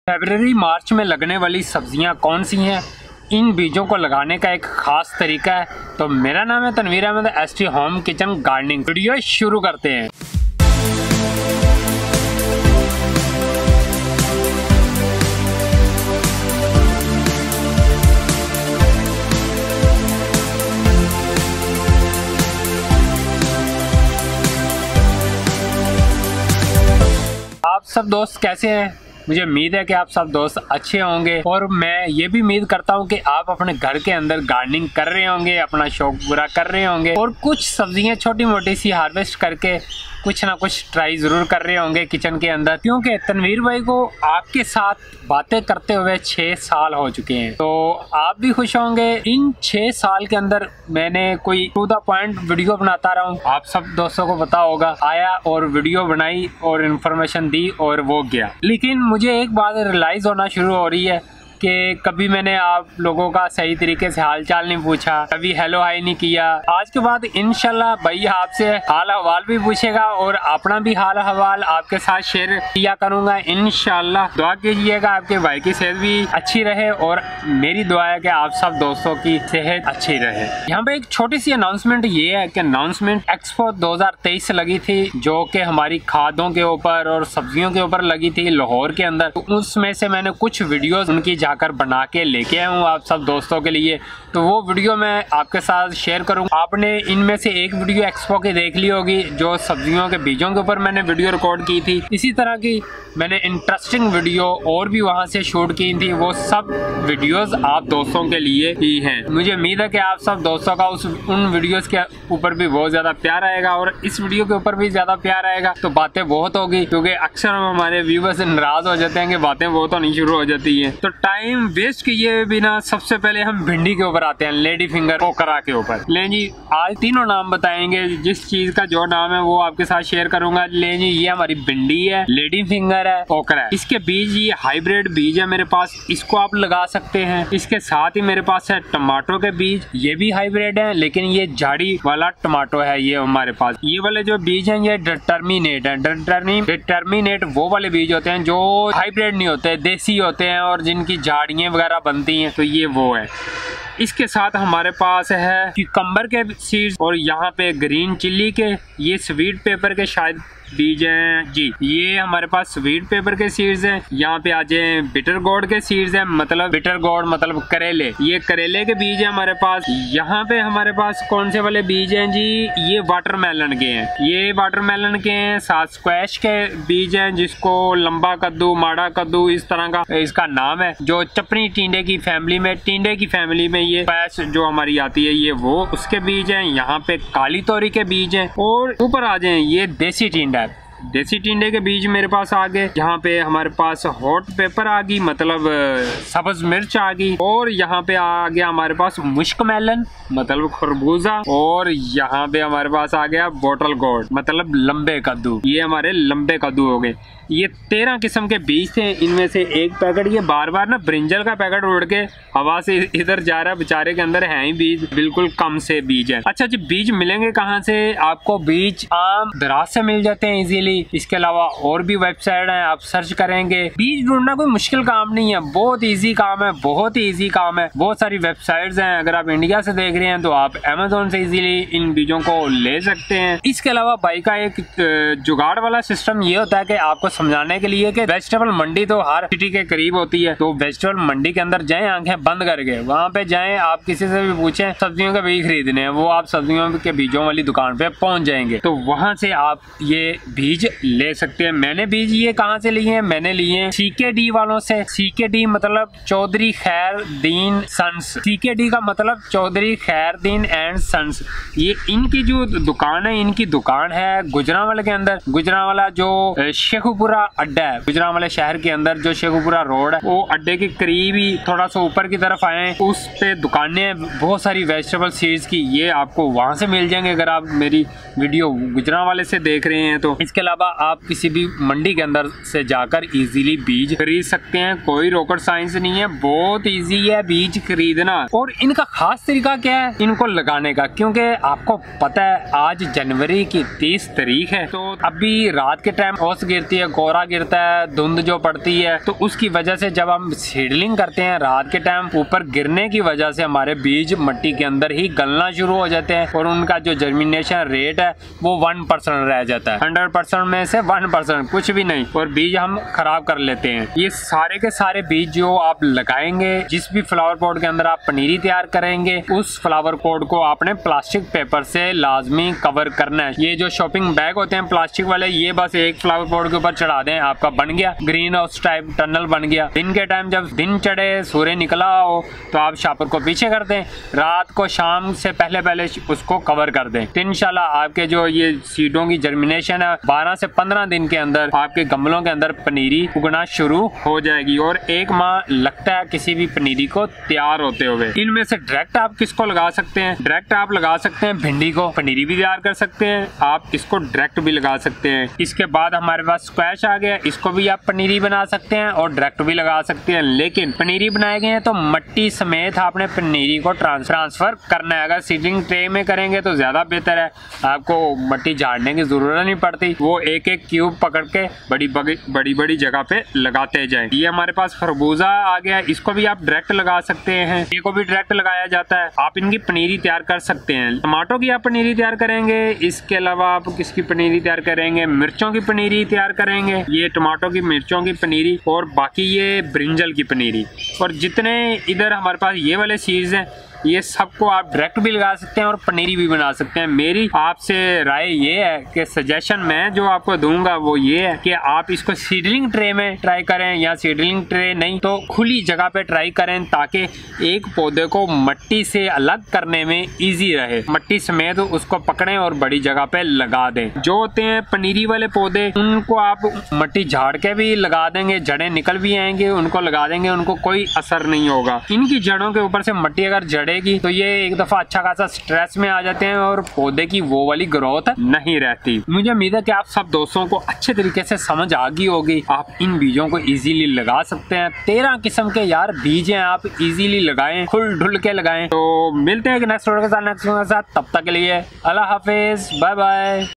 फरवरी मार्च में लगने वाली सब्जियां कौन सी हैं, इन बीजों को लगाने का एक ख़ास तरीका है। तो मेरा नाम है Tanveer Ahmed, ST home kitchen gardening. Video शुरू करते हैं। आप सब दोस्त कैसे हैं? मुझे उम्मीद है कि आप सब दोस्त अच्छे होंगे और मैं ये भी उम्मीद करता हूँ कि आप अपने घर के अंदर गार्डनिंग कर रहे होंगे, अपना शौक पूरा कर रहे होंगे और कुछ सब्जियाँ छोटी मोटी सी हार्वेस्ट करके कुछ ना कुछ ट्राई ज़रूर कर रहे होंगे किचन के अंदर। क्योंकि तनवीर भाई को आपके साथ बातें करते हुए 6 साल हो चुके हैं, तो आप भी खुश होंगे। इन 6 साल के अंदर मैंने कोई टू द पॉइंट वीडियो बनाता रहा हूँ, आप सब दोस्तों को पता होगा। आया और वीडियो बनाई और इन्फॉर्मेशन दी और वो गया। लेकिन मुझे एक बात रियलाइज़ होना शुरू हो रही है कि कभी मैंने आप लोगों का सही तरीके से हाल चाल नहीं पूछा, कभी हेलो हाई नहीं किया। आज के बाद इंशाल्लाह भाई आपसे हाल हवाल भी पूछेगा और अपना भी हाल हवाल आपके साथ शेयर किया करूँगा इंशाल्लाह। दुआ कीजिएगा आपके भाई की सेहत भी अच्छी रहे और मेरी दुआ है कि आप सब दोस्तों की सेहत अच्छी रहे। यहाँ पे एक छोटी सी अनाउंसमेंट ये है कि अनाउंसमेंट एक्सपो 2023 लगी थी, जो कि हमारी खादों के ऊपर और सब्जियों के ऊपर लगी थी लाहौर के अंदर। तो उसमें से मैंने कुछ वीडियोस उनकी जाकर बना के लेके आया हूँ आप सब दोस्तों के लिए, तो वो वीडियो मैं आपके साथ शेयर करूँगा। आपने इनमें से एक वीडियो एक्सपो की देख ली होगी, जो सब्जियों के बीजों के ऊपर मैंने वीडियो रिकॉर्ड की थी। इसी तरह की मैंने इंटरेस्टिंग वीडियो और भी वहाँ से शूट की थी, वो सब वीडियोस आप दोस्तों के लिए ही हैं। मुझे उम्मीद है कि आप सब दोस्तों का उन वीडियोस के ऊपर भी बहुत ज़्यादा प्यार आएगा और इस वीडियो के ऊपर भी ज़्यादा प्यार आएगा। तो बातें बहुत होगी, क्योंकि अक्सर हमारे व्यूवर्स नाराज़ हो जाते हैं कि बातें बहुत होनी शुरू हो जाती हैं। तो टाइम वेस्ट किए बिना सबसे पहले हम भिंडी के ऊपर आते हैं, लेडी फिंगर ओकरा के ऊपर। ले जी, आज तीनों नाम बताएंगे, जिस चीज का जो नाम है वो आपके साथ शेयर करूंगा। ले जी, ये हमारी भिंडी है, लेडी फिंगर है, ओकरा है। इसके बीज ये हाइब्रिड बीज है मेरे पास, इसको आप लगा सकते हैं। इसके साथ ही मेरे पास है टमाटो के बीज, ये भी हाइब्रिड है, लेकिन ये झाड़ी वाला टमाटो है ये हमारे पास। ये वाले जो बीज हैं ये डिटर्मिनेट है। डिटर्मिनेट वो वाले बीज होते हैं जो हाइब्रिड नहीं होते, देसी होते हैं और जिनकी झाड़ियाँ वगैरह बनती हैं, तो ये वो है। इसके साथ हमारे पास है क्यूकम्बर के सीड्स और यहाँ पे ग्रीन चिल्ली के, ये स्वीट पेपर के शायद बीज हैं जी। ये हमारे पास स्वीट पेपर के सीड्स हैं। यहाँ पे आ जाए बिटर गोड के सीड्स हैं, मतलब बिटर गोड मतलब करेले, ये करेले के बीज है हमारे पास। यहाँ पे हमारे पास कौन से वाले बीज हैं जी, ये वाटरमेलन के हैं, ये वाटरमेलन के हैं। साथ स्क्वैश के बीज हैं, जिसको लंबा कद्दू, माड़ा कद्दू, इस तरह का इसका नाम है, जो चपनी टिंडे की फैमिली में, टिंडे की फैमिली में ये स्क्वैश जो हमारी आती है, ये वो उसके बीज हैं। यहाँ पे काली तोरी के बीज हैं और ऊपर आ जाए ये देसी टिंडा, देसी टिंडे के बीज मेरे पास आ गए। यहाँ पे हमारे पास हॉट पेपर आ गई, मतलब सब्ज मिर्च आ गई। और यहाँ पे आ गया हमारे पास मुश्क मेलन, मतलब खरबूजा। और यहाँ पे हमारे पास आ गया बोटल गोड, मतलब लंबे कद्दू। ये हमारे लंबे कद्दू हो गए। ये 13 किस्म के बीज थे, इनमें से एक पैकेट, ये बार बार ना ब्रिंजल का पैकेट उड़ के हवा से इधर जा रहा है, बेचारे के अंदर है ही बीज बिल्कुल कम से बीज है। अच्छा जी, बीज मिलेंगे कहाँ से? आपको बीज आम दराज से मिल जाते हैं इजीली। इसके अलावा और भी वेबसाइट है, आप सर्च करेंगे। बीज ढूंढना कोई मुश्किल काम नहीं है, बहुत इजी काम है, बहुत ही इजी काम है। बहुत सारी वेबसाइट्स हैं, अगर आप इंडिया से देख रहे हैं तो आप अमेजोन से इजीली इन बीजों को ले सकते हैं। इसके अलावा भाई का एक जुगाड़ वाला सिस्टम ये होता है कि आपको समझाने के लिए कि वेजिटेबल मंडी तो हर सिटी के करीब होती है, तो वेजिटेबल मंडी के अंदर जाएं आंखें बंद करके, वहाँ पे जाएं, आप किसी से भी पूछें सब्जियों के बीज खरीदने हैं, वो आप सब्जियों के बीजों वाली दुकान पे पहुंच जाएंगे, तो वहाँ से आप ये बीज ले सकते हैं। मैंने बीज ये कहाँ से लिए हैं? मैंने लिए हैं CKD वालों से। CKD मतलब चौधरी खैरदीन सन्स, CKD का मतलब चौधरी खैरदीन एंड सन्स। ये इनकी जो दुकान है, इनकी दुकान है गुजरांवाला के अंदर। गुजरांवाला जो शेखुपुरा अड्डा है, गुजरांवाला शहर के अंदर जो शेखुपुरा रोड है, वो अड्डे के करीब ही थोड़ा सा ऊपर की तरफ आए, उस पे दुकानें बहुत सारी वेजिटेबल सीड्स की, ये आपको वहाँ से मिल जाएंगे अगर आप मेरी वीडियो गुजरांवाले से देख रहे हैं तो। इसके अलावा आप किसी भी मंडी के अंदर से जाकर इजीली बीज खरीद सकते हैं, कोई रॉकेट साइंस नहीं है, बहुत इजी है बीज खरीदना। और इनका खास तरीका क्या है इनको लगाने का, क्योंकि आपको पता है आज जनवरी की 30 तारीख है, तो अभी रात के टाइम ओस गिरती है, कोहरा गिरता है, धुंध जो पड़ती है, तो उसकी वजह से जब हम सीडलिंग करते हैं रात के टाइम, ऊपर गिरने की वजह से हमारे बीज मिट्टी के अंदर ही गलना शुरू हो जाते हैं और उनका जो जर्मिनेशन रेट है वो 1% रह जाता है। 100% में से 1%, कुछ भी नहीं, और बीज हम खराब कर लेते हैं। ये सारे के सारे बीज जो आप लगाएंगे, जिस भी फ्लावर पॉट के अंदर आप पनीरी तैयार करेंगे, उस फ्लावर पॉट को आपने प्लास्टिक पेपर से लाजमी कवर करना है। ये जो शॉपिंग बैग होते हैं प्लास्टिक वाले, ये बस एक फ्लावर पॉट के ऊपर चढ़ा दें, आपका बन गया ग्रीन हाउस टाइप टनल बन गया। दिन के टाइम जब दिन चढ़े, सूर्य निकला हो, तो आप शापर को पीछे कर दें, रात को शाम से पहले पहले उसको कवर कर दें। तो इंशाल्लाह आपके जो ये सीडों की जर्मिनेशन है 12 से 15 दिन के अंदर आपके गमलों के अंदर पनीरी उगना शुरू हो जाएगी और 1 माह लगता है किसी भी पनीरी को तैयार होते हुए। इनमें से डायरेक्ट आप किसको लगा सकते हैं? डायरेक्ट आप लगा सकते हैं भिंडी को, पनीरी भी तैयार कर सकते हैं आप, इसको डायरेक्ट भी लगा सकते हैं। इसके बाद हमारे पास स्क्वैश आ गया, इसको भी आप पनीरी बना सकते हैं और डायरेक्ट भी लगा सकते हैं। लेकिन पनीरी बनाए गए हैं तो मट्टी समेत आपने पनीरी को ट्रांसफर करना है। अगर सीडलिंग ट्रे में करेंगे तो ज्यादा बेहतर है, आपको मट्टी झाड़ने की जरूरत नहीं पड़ती, वो एक एक क्यूब पकड़ के बड़ी बड़ी जगह पे लगाते जाएं। ये हमारे पास खरबूजा आ गया, इसको भी आप डायरेक्ट लगा सकते हैं, ये को भी डायरेक्ट लगाया जाता है, आप इनकी पनीरी तैयार कर सकते हैं। टमाटो की आप पनीरी तैयार करेंगे, इसके अलावा आप किसकी पनीरी तैयार करेंगे? मिर्चों की पनीरी तैयार करेंगे, ये टमाटो की मिर्चों की पनीरी, और बाकी ये ब्रिंजल की पनीरी, और जितने इधर हमारे पास ये वाले सीड्स हैं ये सबको आप डायरेक्ट भी लगा सकते हैं और पनीरी भी बना सकते हैं। मेरी आपसे राय ये है कि सजेशन मैं जो आपको दूंगा वो ये है कि आप इसको सीडलिंग ट्रे में ट्राई करें, या सीडलिंग ट्रे नहीं तो खुली जगह पे ट्राई करें, ताकि एक पौधे को मट्टी से अलग करने में इजी रहे, मट्टी समेत उसको पकड़ें और बड़ी जगह पे लगा दें। जो होते हैं पनीरी वाले पौधे, उनको आप मट्टी झाड़ के भी लगा देंगे, जड़ें निकल भी आएंगे, उनको लगा देंगे, उनको कोई असर नहीं होगा। इनकी जड़ों के ऊपर से मट्टी अगर जड़ेगी तो ये एक दफा अच्छा खासा स्ट्रेस में आ जाते हैं और पौधे की वो वाली ग्रोथ नहीं रहती। मुझे उम्मीद है कि आप सब दोस्तों को अच्छे तरीके से समझ आ गई होगी। आप इन बीजों को इजीली लगा सकते हैं, 13 किस्म के यार बीज हैं, आप इजीली लगाएं, खुल ढुल के लगाएं। तो मिलते हैं नेक्स्ट वीडियो के साथ, तब तक के लिए अल्लाह हाफिज, बाय बाय।